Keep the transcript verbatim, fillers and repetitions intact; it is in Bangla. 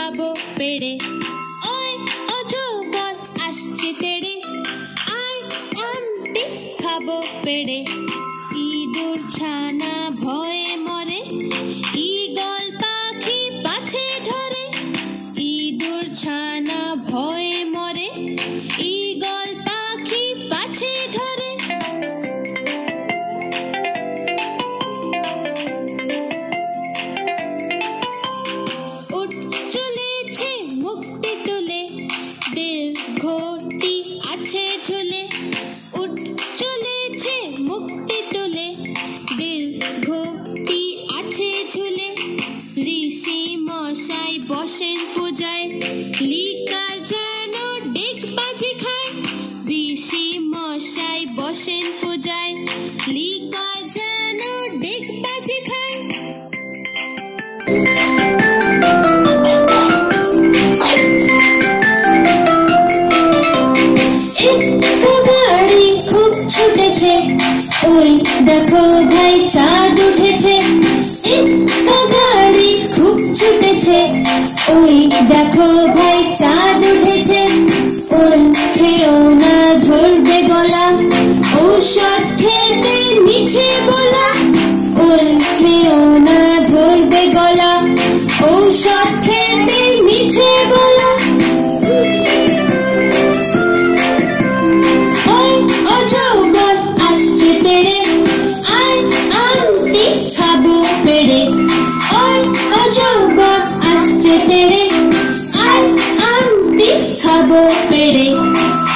খাবো পেড়ে। ওই অজগর আসছে তেড়ে, আয় আন্টি খাবো পেড়ে। ইঁদুর ছানা ভয়ে মরে, ঈগল পাখি পাছে ধরে। ইঁদুর ছানা ভয়ে মরে, ঈগল পাখি পাছে ধরে। উঠ চলেছে মুখটি তুলে, দীর্ঘটি আছে ঝুলে। উঠ চলেছে মুখটি তুলে, দীর্ঘটি আছে ঝুলে। ঋষি মশাই বসেন পূজায়, লিকা যেন ডিগবাজি খায়। ঋষি মশাই বসেন পূজায়, লিকা যেন ডিগবাজি খায়। একটা গাড়ি খুব ছুটেছে, ওই দেখো ভাই চাঁদ উঠেছে। একটা গাড়ি খুব ছুটেছে, ওই দেখো ভাই চাঁদ উঠেছে। ওল খেও না ধরবে গলা, ঔষধ খেতে মিছে বলা। ওল খেও না ধরবে গলা, ঔষধ খেতে মিছে বলা। ওই অজগর আসছে তেড়ে, আয় আন্টি খাবো পেড়ে। ওই অজগর আসছে তেড়ে, আয় আন্টি খাবো পেড়ে।